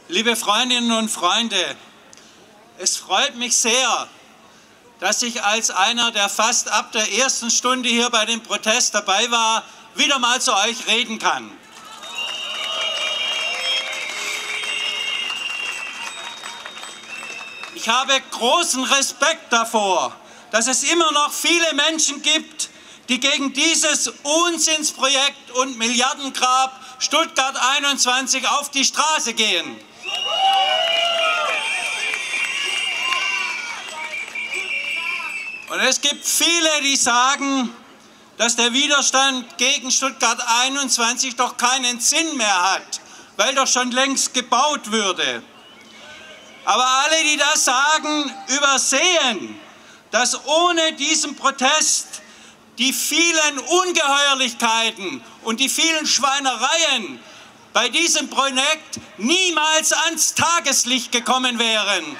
Liebe Freundinnen und Freunde, es freut mich sehr, dass ich als einer, der fast ab der ersten Stunde hier bei dem Protest dabei war, wieder mal zu euch reden kann. Ich habe großen Respekt davor, dass es immer noch viele Menschen gibt, die gegen dieses Unsinnsprojekt und Milliardengrab Stuttgart 21 auf die Straße gehen. Und es gibt viele, die sagen, dass der Widerstand gegen Stuttgart 21 doch keinen Sinn mehr hat, weil doch schon längst gebaut würde. Aber alle, die das sagen, übersehen, dass ohne diesen Protest die vielen Ungeheuerlichkeiten und die vielen Schweinereien bei diesem Projekt niemals ans Tageslicht gekommen wären.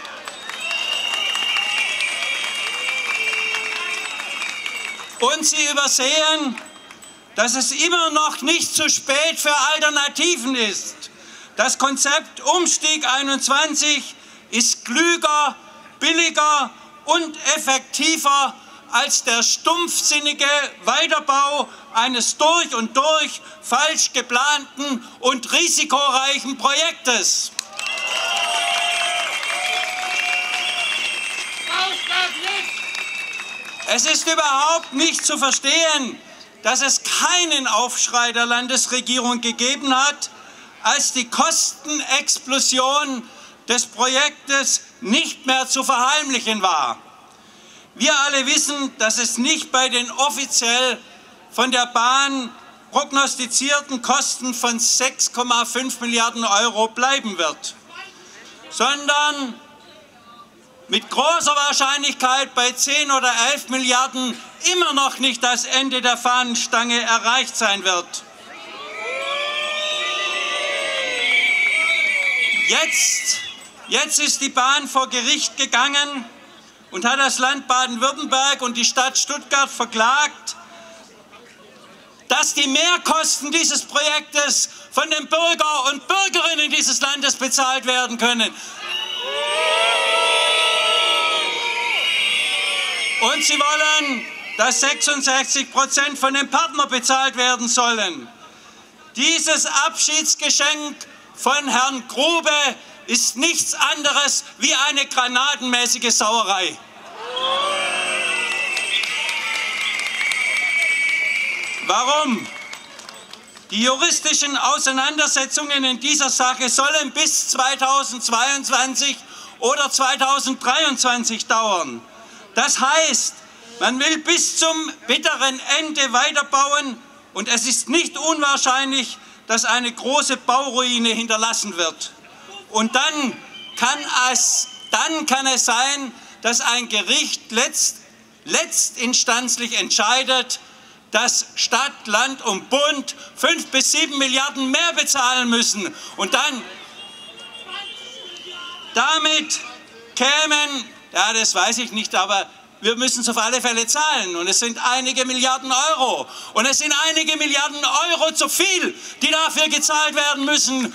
Und sie übersehen, dass es immer noch nicht zu spät für Alternativen ist. Das Konzept Umstieg 21 ist klüger, billiger und effektiver als der stumpfsinnige Weiterbau eines durch und durch falsch geplanten und risikoreichen Projektes. Es ist überhaupt nicht zu verstehen, dass es keinen Aufschrei der Landesregierung gegeben hat, als die Kostenexplosion des Projektes nicht mehr zu verheimlichen war. Wir alle wissen, dass es nicht bei den offiziell von der Bahn prognostizierten Kosten von 6,5 Milliarden Euro bleiben wird, sondern mit großer Wahrscheinlichkeit bei 10 oder 11 Milliarden immer noch nicht das Ende der Fahnenstange erreicht sein wird. Jetzt ist die Bahn vor Gericht gegangen und hat das Land Baden-Württemberg und die Stadt Stuttgart verklagt, dass die Mehrkosten dieses Projektes von den Bürger und Bürgerinnen dieses Landes bezahlt werden können. Und sie wollen, dass 66% von den Partnern bezahlt werden sollen. Dieses Abschiedsgeschenk von Herrn Grube ist nichts anderes wie eine granatenmäßige Sauerei. Warum? Die juristischen Auseinandersetzungen in dieser Sache sollen bis 2022 oder 2023 dauern. Das heißt, man will bis zum bitteren Ende weiterbauen und es ist nicht unwahrscheinlich, dass eine große Bauruine hinterlassen wird. Und dann kann es sein, dass ein Gericht letztinstanzlich entscheidet, dass Stadt, Land und Bund 5 bis 7 Milliarden mehr bezahlen müssen. Und dann damit kämen, ja, das weiß ich nicht, aber wir müssen es auf alle Fälle zahlen. Und es sind einige Milliarden Euro. Und es sind einige Milliarden Euro zu viel, die dafür gezahlt werden müssen.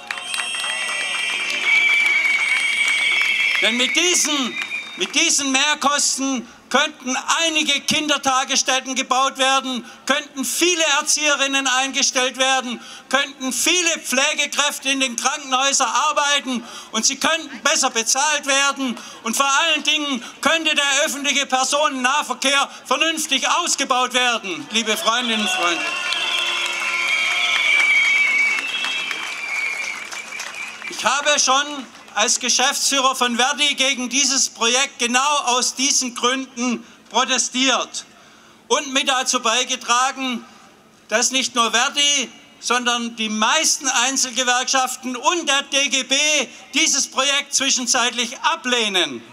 Denn mit diesen Mehrkosten könnten einige Kindertagesstätten gebaut werden, könnten viele Erzieherinnen eingestellt werden, könnten viele Pflegekräfte in den Krankenhäusern arbeiten und sie könnten besser bezahlt werden. Und vor allen Dingen könnte der öffentliche Personennahverkehr vernünftig ausgebaut werden, liebe Freundinnen und Freunde. Ich habe schon als Geschäftsführer von Verdi gegen dieses Projekt genau aus diesen Gründen protestiert und mit dazu beigetragen, dass nicht nur Verdi, sondern die meisten Einzelgewerkschaften und der DGB dieses Projekt zwischenzeitlich ablehnen.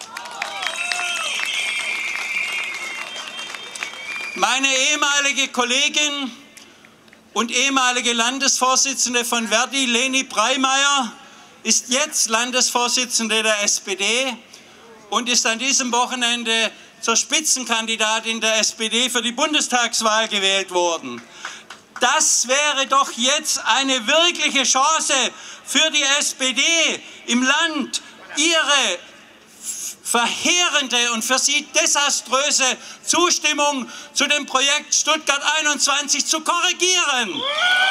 Meine ehemalige Kollegin und ehemalige Landesvorsitzende von Verdi, Leni Breimeyer, ist jetzt Landesvorsitzende der SPD und ist an diesem Wochenende zur Spitzenkandidatin der SPD für die Bundestagswahl gewählt worden. Das wäre doch jetzt eine wirkliche Chance für die SPD im Land, ihre verheerende und für sie desaströse Zustimmung zu dem Projekt Stuttgart 21 zu korrigieren.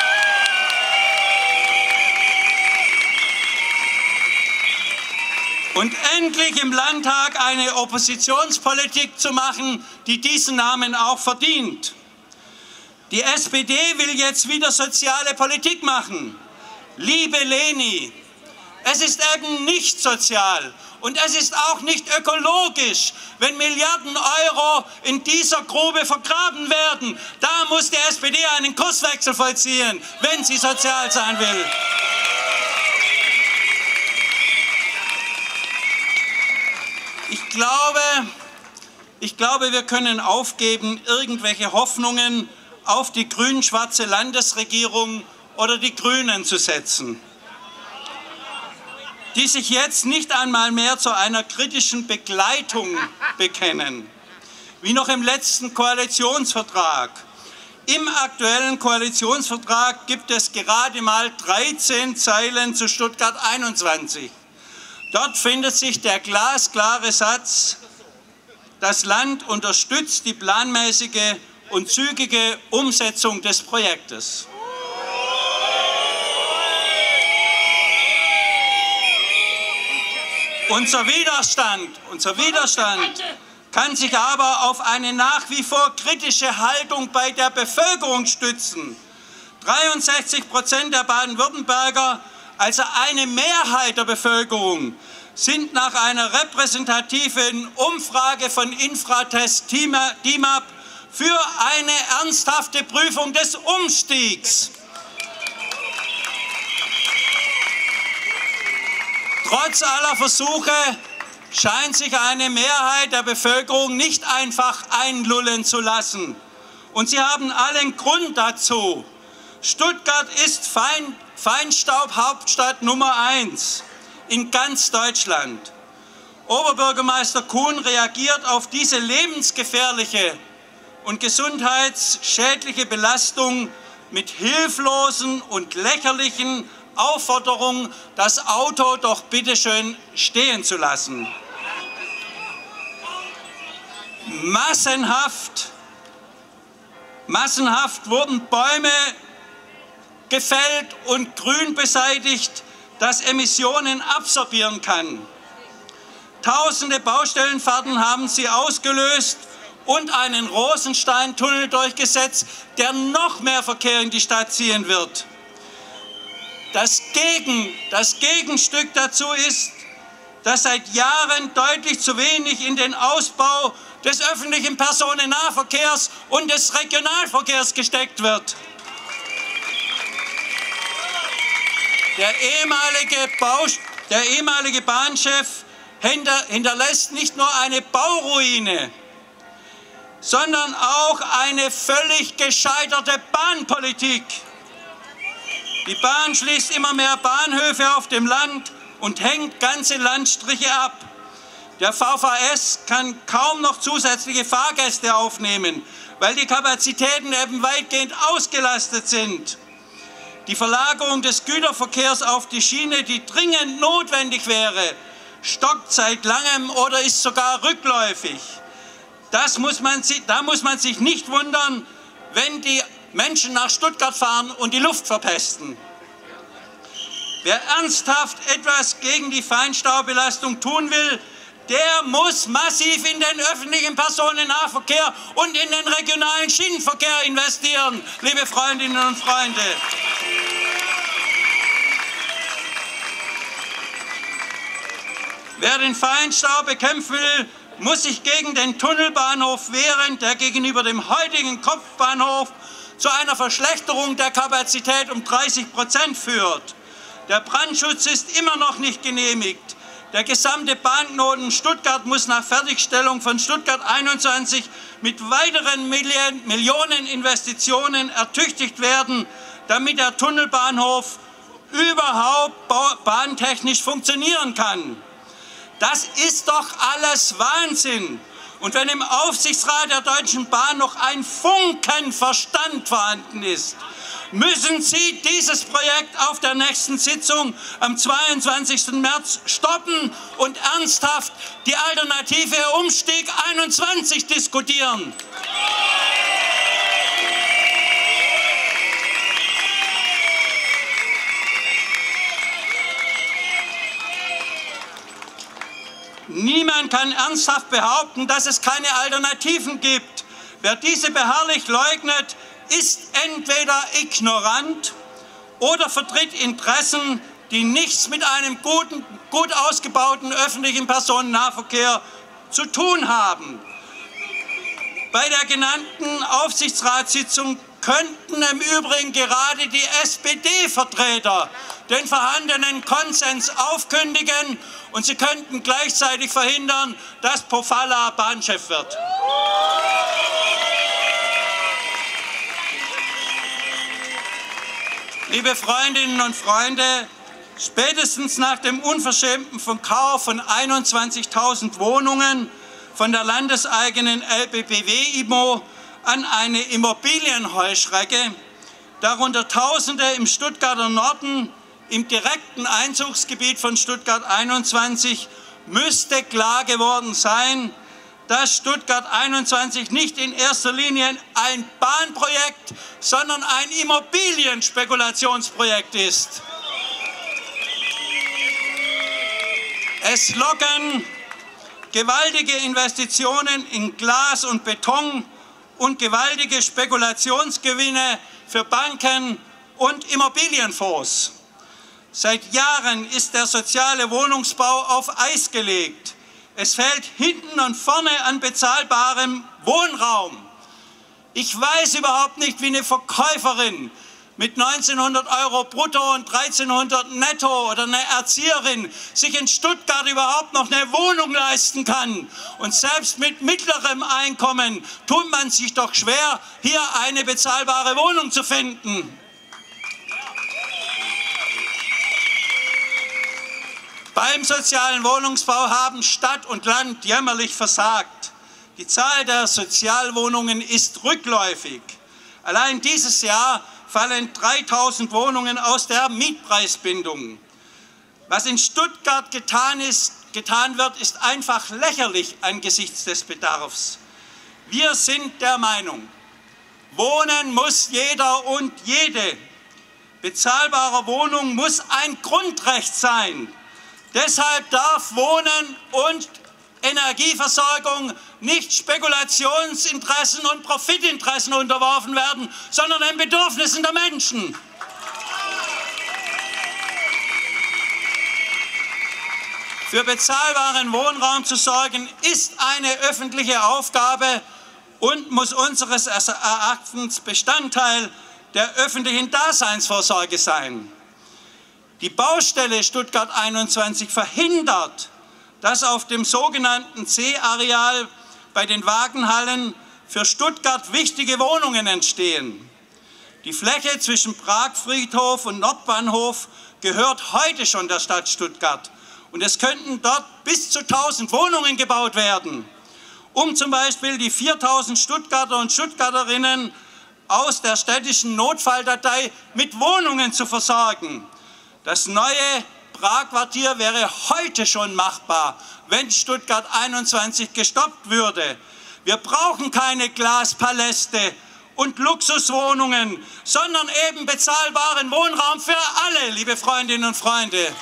Und endlich im Landtag eine Oppositionspolitik zu machen, die diesen Namen auch verdient. Die SPD will jetzt wieder soziale Politik machen. Liebe Leni, es ist eben nicht sozial und es ist auch nicht ökologisch, wenn Milliarden Euro in dieser Grube vergraben werden. Da muss die SPD einen Kurswechsel vollziehen, wenn sie sozial sein will. Ich glaube, wir können aufgeben, irgendwelche Hoffnungen auf die grün-schwarze Landesregierung oder die Grünen zu setzen, die sich jetzt nicht einmal mehr zu einer kritischen Begleitung bekennen, wie noch im letzten Koalitionsvertrag. Im aktuellen Koalitionsvertrag gibt es gerade mal 13 Zeilen zu Stuttgart 21. Dort findet sich der glasklare Satz: Das Land unterstützt die planmäßige und zügige Umsetzung des Projektes. Unser Widerstand kann sich aber auf eine nach wie vor kritische Haltung bei der Bevölkerung stützen. 63% der Baden-Württemberger, also eine Mehrheit der Bevölkerung, sind nach einer repräsentativen Umfrage von Infratest DIMAP für eine ernsthafte Prüfung des Umstiegs. Trotz aller Versuche scheint sich eine Mehrheit der Bevölkerung nicht einfach einlullen zu lassen. Und sie haben allen Grund dazu. Stuttgart ist Feinstaubhauptstadt Nummer 1 in ganz Deutschland. Oberbürgermeister Kuhn reagiert auf diese lebensgefährliche und gesundheitsschädliche Belastung mit hilflosen und lächerlichen Aufforderungen, das Auto doch bitteschön stehen zu lassen. Massenhaft wurden Bäume gefällt und Grün beseitigt, das Emissionen absorbieren kann. Tausende Baustellenfahrten haben sie ausgelöst und einen Rosensteintunnel durchgesetzt, der noch mehr Verkehr in die Stadt ziehen wird. Das Gegenstück dazu ist, dass seit Jahren deutlich zu wenig in den Ausbau des öffentlichen Personennahverkehrs und des Regionalverkehrs gesteckt wird. Der ehemalige Bahnchef hinterlässt nicht nur eine Bauruine, sondern auch eine völlig gescheiterte Bahnpolitik. Die Bahn schließt immer mehr Bahnhöfe auf dem Land und hängt ganze Landstriche ab. Der VVS kann kaum noch zusätzliche Fahrgäste aufnehmen, weil die Kapazitäten eben weitgehend ausgelastet sind. Die Verlagerung des Güterverkehrs auf die Schiene, die dringend notwendig wäre, stockt seit langem oder ist sogar rückläufig. Da muss man sich nicht wundern, wenn die Menschen nach Stuttgart fahren und die Luft verpesten. Wer ernsthaft etwas gegen die Feinstaubbelastung tun will, der muss massiv in den öffentlichen Personennahverkehr und in den regionalen Schienenverkehr investieren, liebe Freundinnen und Freunde. Wer den Feinstaub bekämpfen will, muss sich gegen den Tunnelbahnhof wehren, der gegenüber dem heutigen Kopfbahnhof zu einer Verschlechterung der Kapazität um 30% führt. Der Brandschutz ist immer noch nicht genehmigt. Der gesamte Bahnknoten Stuttgart muss nach Fertigstellung von Stuttgart 21 mit weiteren Millionen Investitionen ertüchtigt werden, damit der Tunnelbahnhof überhaupt bahntechnisch funktionieren kann. Das ist doch alles Wahnsinn. Und wenn im Aufsichtsrat der Deutschen Bahn noch ein Funken Verstand vorhanden ist, müssen Sie dieses Projekt auf der nächsten Sitzung am 22. März stoppen und ernsthaft die Alternative Umstieg 21 diskutieren. Niemand kann ernsthaft behaupten, dass es keine Alternativen gibt. Wer diese beharrlich leugnet, ist entweder ignorant oder vertritt Interessen, die nichts mit einem gut ausgebauten öffentlichen Personennahverkehr zu tun haben. Bei der genannten Aufsichtsratssitzung könnten im Übrigen gerade die SPD-Vertreter den vorhandenen Konsens aufkündigen und sie könnten gleichzeitig verhindern, dass Pofalla Bahnchef wird. Liebe Freundinnen und Freunde, spätestens nach dem unverschämten Verkauf von 21.000 Wohnungen von der landeseigenen LBBW Immo an eine Immobilienheuschrecke, darunter Tausende im Stuttgarter Norden, im direkten Einzugsgebiet von Stuttgart 21, müsste klar geworden sein, dass Stuttgart 21 nicht in erster Linie ein Bahnprojekt, sondern ein Immobilienspekulationsprojekt ist. Es locken gewaltige Investitionen in Glas und Beton und gewaltige Spekulationsgewinne für Banken und Immobilienfonds. Seit Jahren ist der soziale Wohnungsbau auf Eis gelegt. Es fehlt hinten und vorne an bezahlbarem Wohnraum. Ich weiß überhaupt nicht, wie eine Verkäuferin mit 1900 € brutto und 1300 netto oder eine Erzieherin sich in Stuttgart überhaupt noch eine Wohnung leisten kann. Und selbst mit mittlerem Einkommen tut man sich doch schwer, hier eine bezahlbare Wohnung zu finden. Beim sozialen Wohnungsbau haben Stadt und Land jämmerlich versagt. Die Zahl der Sozialwohnungen ist rückläufig. Allein dieses Jahr fallen 3000 Wohnungen aus der Mietpreisbindung. Was in Stuttgart getan wird, ist einfach lächerlich angesichts des Bedarfs. Wir sind der Meinung, wohnen muss jeder und jede. Bezahlbare Wohnung muss ein Grundrecht sein. Deshalb darf Wohnen und Energieversorgung nicht Spekulationsinteressen und Profitinteressen unterworfen werden, sondern den Bedürfnissen der Menschen. Für bezahlbaren Wohnraum zu sorgen, ist eine öffentliche Aufgabe und muss unseres Erachtens Bestandteil der öffentlichen Daseinsvorsorge sein. Die Baustelle Stuttgart 21 verhindert, dass auf dem sogenannten C-Areal bei den Wagenhallen für Stuttgart wichtige Wohnungen entstehen. Die Fläche zwischen Pragfriedhof und Nordbahnhof gehört heute schon der Stadt Stuttgart und es könnten dort bis zu 1000 Wohnungen gebaut werden, um zum Beispiel die 4000 Stuttgarter und Stuttgarterinnen aus der städtischen Notfalldatei mit Wohnungen zu versorgen. Das neue Prag-Quartier wäre heute schon machbar, wenn Stuttgart 21 gestoppt würde. Wir brauchen keine Glaspaläste und Luxuswohnungen, sondern eben bezahlbaren Wohnraum für alle, liebe Freundinnen und Freunde.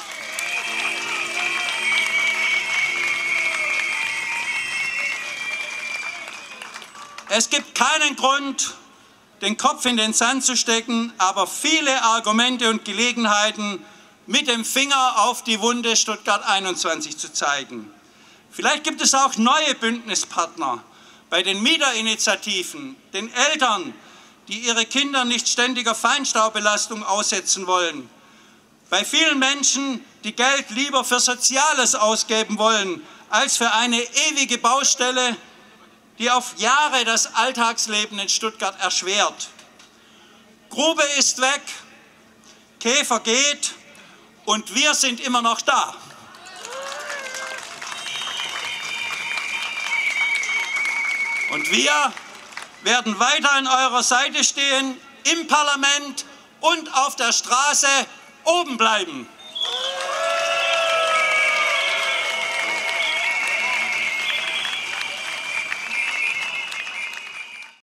Es gibt keinen Grund, den Kopf in den Sand zu stecken, aber viele Argumente und Gelegenheiten, mit dem Finger auf die Wunde Stuttgart 21 zu zeigen. Vielleicht gibt es auch neue Bündnispartner bei den Mieterinitiativen, den Eltern, die ihre Kinder nicht ständiger Feinstaubbelastung aussetzen wollen, bei vielen Menschen, die Geld lieber für Soziales ausgeben wollen, als für eine ewige Baustelle, die auf Jahre das Alltagsleben in Stuttgart erschwert. Grube ist weg, Käfer geht und wir sind immer noch da. Und wir werden weiter an eurer Seite stehen, im Parlament und auf der Straße oben bleiben.